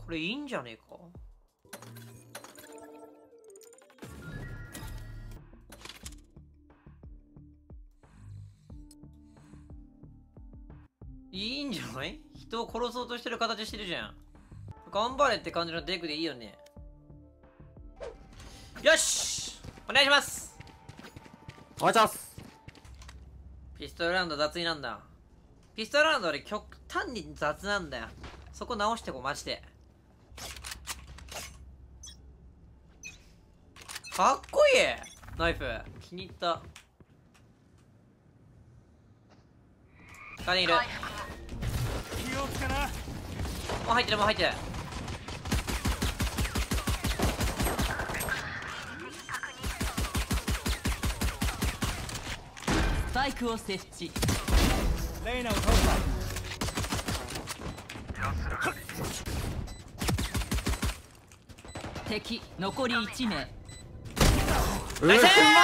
これいいんじゃねえか。いいんじゃない？人を殺そうとしてる形してるじゃん。頑張れって感じのデクでいいよね。よし、お願いします。 お願いします。 ピストルラウンド雑になんだ。ピストルラウンド俺極端に雑なんだよ。そこ直してこう、マジで。かっこいいナイフ。気に入った。金いる。もう入ってる、もう入ってる。 スパイクを設置。 レイナを倒した。 敵残り1名。 ナイスー、 ナイ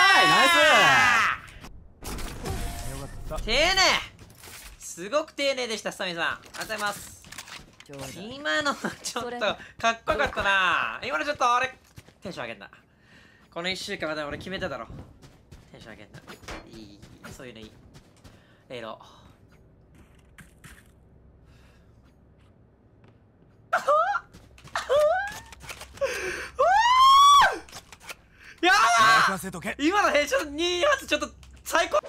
ス。 丁寧。すごく丁寧でした、スタミさん。ありがとうございます。今のはちょっとかっこよかったな。今のちょっと俺テンション上げんな。この1週間まで俺決めただろ。テンション上げんな。いい、そういうのいい。レイロやばー、今の編集2発ちょっと最高。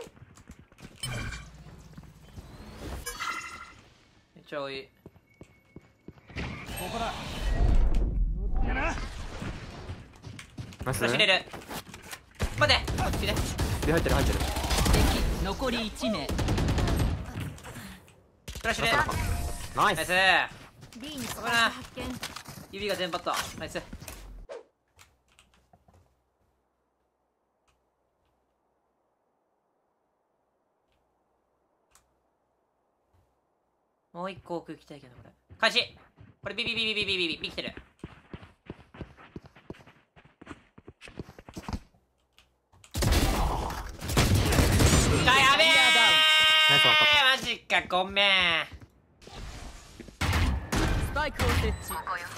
めっちゃ多い。 ここだ。 ナイス。 走れる。待って、こっちね。 で入ってる入ってる。 敵残り1名。 フラッシュで。 ナイス。 ナイス。 B にここな。指が全パット。ナイス。もう一個奥行きたいけど、これ。開始。これビビビビビビビビビ来てる。あ、やべえ。 ナイス。わかっマジか、ごめん。 スパイクを設置。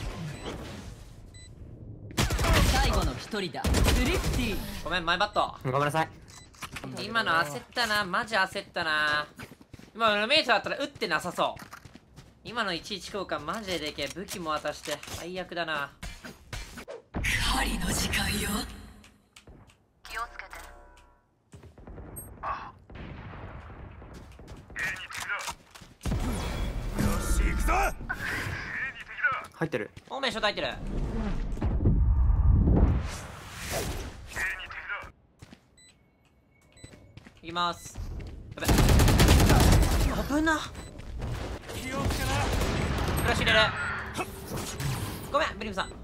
最後の1人だ。スリフティー。 ごめん、前バット。 た。ごめんなさい。 今の焦ったな、マジ焦ったな。今のルメイトだったら撃ってなさそう。今の11交換マジででけえ。武器も渡して最悪だな。 狩りの時間よ。 気をつけて。 よし行くぞ。 入ってる。 オーメンショット入ってる。いきます。やべ危な。 気をつけな。 フラッシュ入れる。ごめんブリムさん。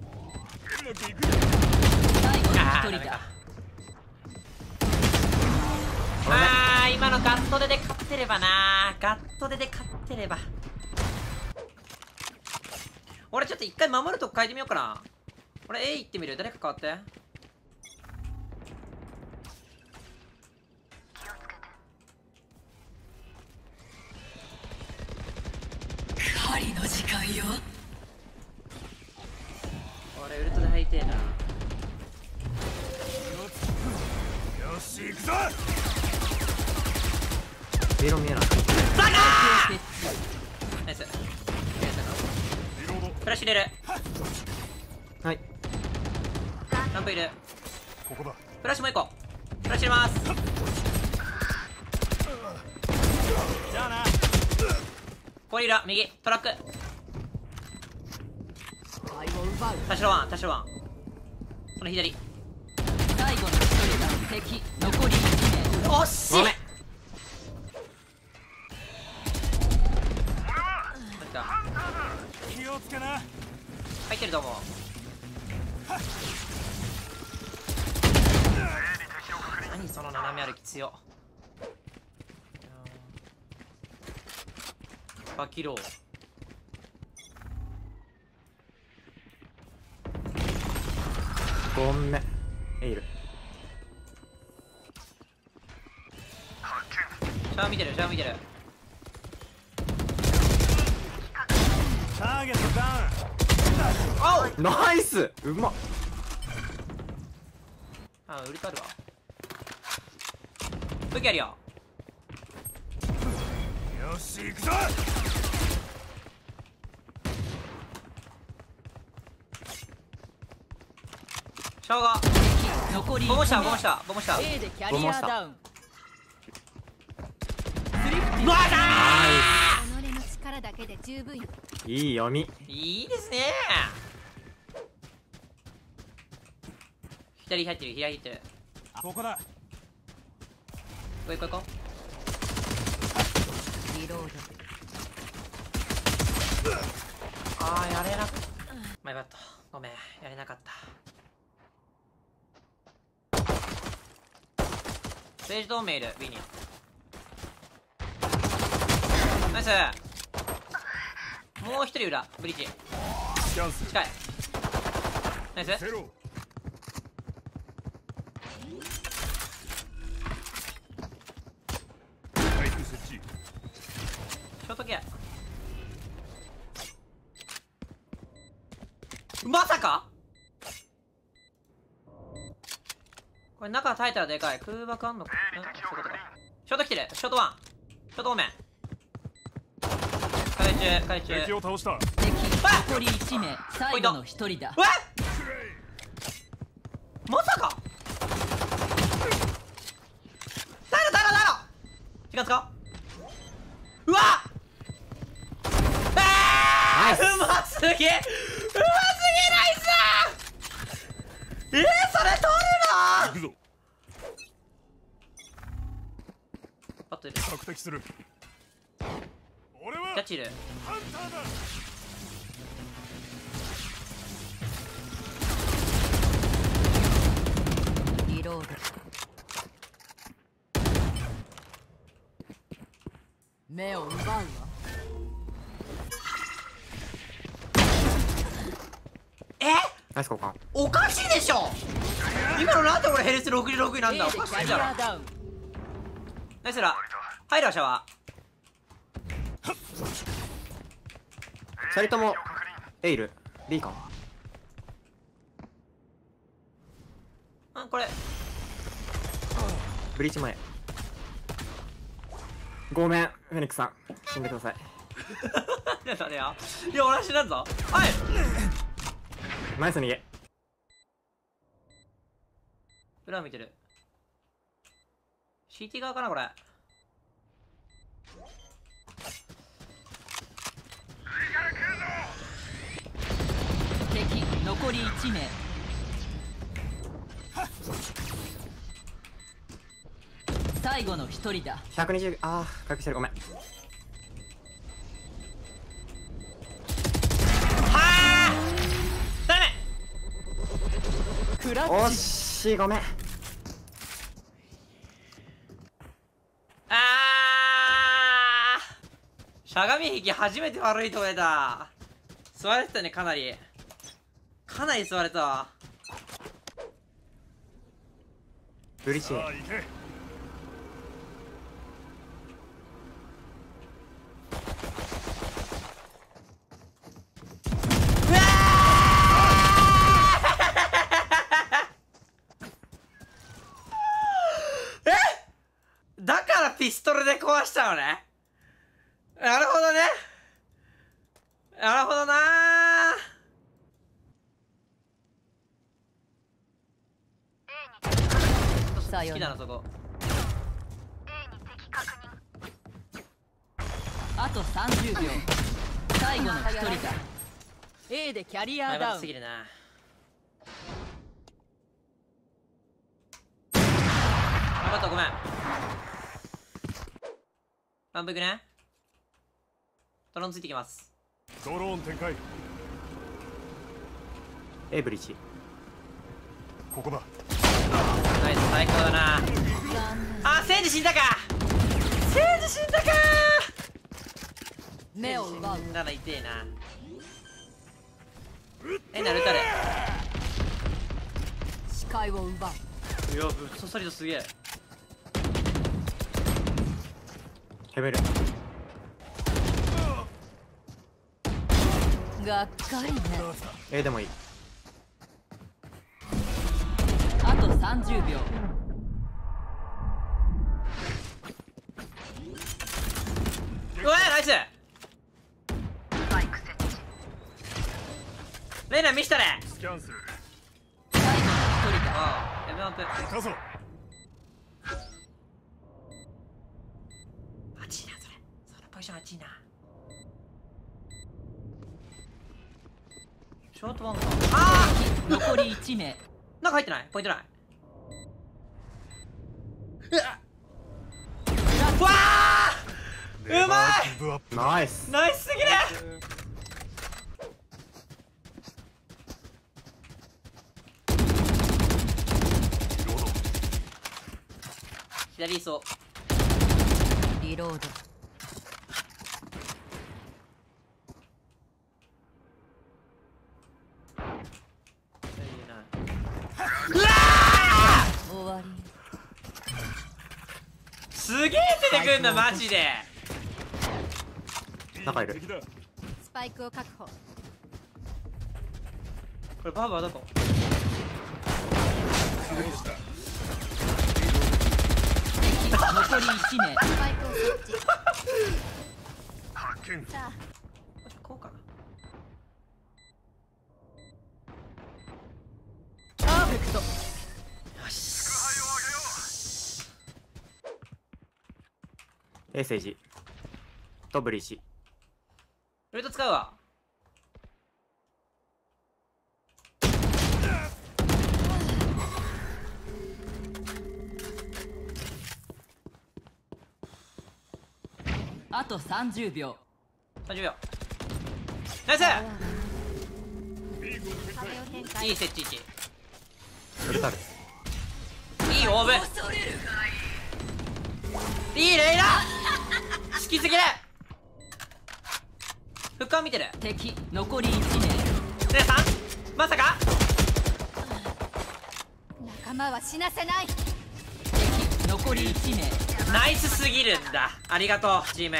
最後の1人だ。 あー、今のガットで勝ってればな。ガットで勝ってれば。俺ちょっと一回守るとこ変えてみようかな。俺 A 行ってみる。誰か変わって。 狩りの時間よ。 俺ウルトで入りてえな。 よし行くぞ。 ビーロン見えない。 バカー。 設ナイス。フラッシュ入れる。 はい。 ランプいる。 ここだ。 フラッシュもう一個。フラッシュ入れます。 じゃあな。 ここにいる。右トラック。 置を奪う。 タシロワン、タシロワン。この左。 最後の1人だ。敵残り1名。 おっしい。 ごめん。 気をつけな。 入ってると思う。何その斜め歩き強っ。バキロー。 ごめん。エイル。 シャワー見てる、シャワー見てる。 ターゲットダウン。 おうナイスうまっ。 あ、ウルトあるわ。武器あるよ。 よし行くぞ。 ショウガ残りボモした 1名ボモしたボモした。 A でキャリアダウン。 うわ己の力だけで十分よ。 いい読み。 いいですね。左入ってる、左入ってる。 ここだ。 こいこいこ。 リローあー、やれなかった。マイバットごめん、やれなかった。ステージ同盟いる、ビニナイス。もう一人裏、ブリッジチャンス。 近い。ナイス。 ゼロ。回復設置。 ショートケア。まさかこれ中耐えたらでかい。空爆あんのか。そういうことか。ショート来てる。ショートワン。ショートオーメン。回中回中。 敵を倒した。 敵残り1名最後の1人だ。 うわっまさか時間使おう。うわっナイスうますげえうますげえナイス。それ取るの行くぞ。 バットいる。 索敵する。俺はキャッチいる。 ハンターだ。 リロード。目を奪うわ。 ナイス交換。 おかしいでしょ。今のなんで俺ヘルス66位なん A だ。おでキャリかしいじゃろ。 アダウン。 ナイスラ入るわシャワ 2人とも A いる。 B か。 ー。これブリーチ前。ごめんフェニックスさん死んでください。 なんだよ。いや俺は死なんぞ。はいナイス逃げ。 裏見てる。 CT 側かなこれ。 敵残り1名。最後の1人だ。 120。あー回復してる。ごめん。 はあダメ。 クラッ惜チ。 しい。ごめん。 しゃがみ引き初めて悪いとこ出た。座れてたね。かなり座れたわ。 ブリーチ。 さあ行け。 うわーえだからピストルで壊したのね。なるほどね。なるほどなー。 さよなら好きだなそこ。 A に敵確認。 あと30秒。最後の1人だ。A でキャリア前ダウン。 すぎるな。頑張ったごめん。ランプいくね。ドローンついてきます。 ドローン展開。 A ブリーチ。 ここだ。 ナイス最高だな。あ、セイジ死んだか。セイジ死んだか。 目を奪う。 死んだら痛えな。なるたれ。 視界を奪う。 いやぶっ刺さりとすげえ。 ヘベル。 がっかりね。 でもいい。 あと30秒。 うわナイス。レイナ見したれ。 スキャンする。 最後の一人だ。 ああエムアンプいたぞ。 熱いなそれ。そのポジション熱いな。ショートワンか。ああ残り1名。 なんか入ってない？ポイントない。うわあうまい。 ネバーギブアップ。 ナイス。 ナイスすぎる。 ロード。 左走。 リロード。終わり。 すげえ出てくんだマジで。 中いる。 敵だ。 スパイクを確保。 これバーバーどこ？ 敵残り1名。 スパイクを設置。 発見。 さあこうかな。 パーフェクト。 よし。 セージとブリーチ。 ウルト使うわ。 あと30秒。 30秒。ナイス。 ビーグを展開。 壁を展開。 いい設置位置。 フルタル。 いいオーブ。いいレイナ好きすぎる。フッカー見てる。 敵残り1名。 レイさんまさか。 仲間は死なせない。 敵残り1名。 ナイスすぎるんだ。ありがとうチーム。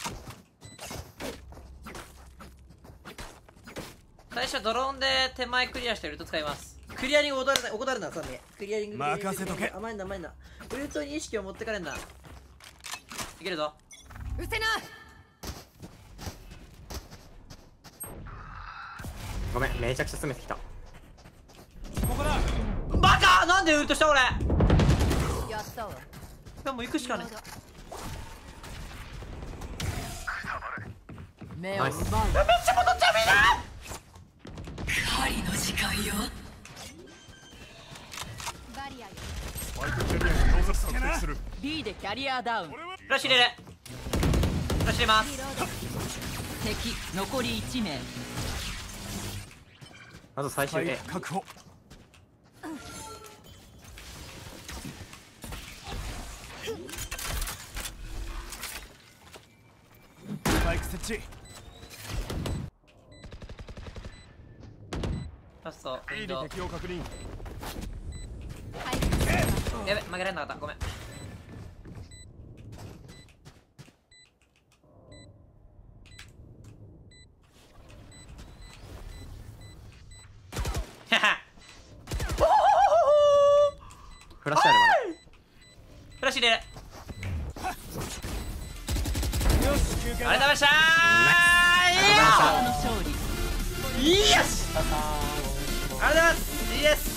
最初ドローンで手前クリアしてウルト使います。クリアリング怠るなサミ。クリアリング任せとけ。 甘いんだ甘いんだ。ウルトに意識を持ってかれんな。いけるぞ。 うせな。 ごめん、めちゃくちゃ詰めてきた。 ここだ。 バカなんでウルトした俺。 やったわ。 でも行くしかねえ。 目を奪う。 ナイス。 めっちゃ戻っちゃうみんな。 狩りの時間よ。 バリアよ。 スパイクキャリアに到達索敵する。 B でキャリアダウン。 これはフラッシュ入れる。フラッシュ入れます。 リロード。 敵残り1名。 まず最終スパイ A。 ク確保。スパイク設置。 ラストウ B にィンドウ。 敵を確認。 やべ負けられなかったごめん。 フラッシュあるまだ。 フラッシュ入れる。 よし休憩だ。 ありがとうございましたパーの勝利。 ー。いいよし。ありがとうございます。いいです。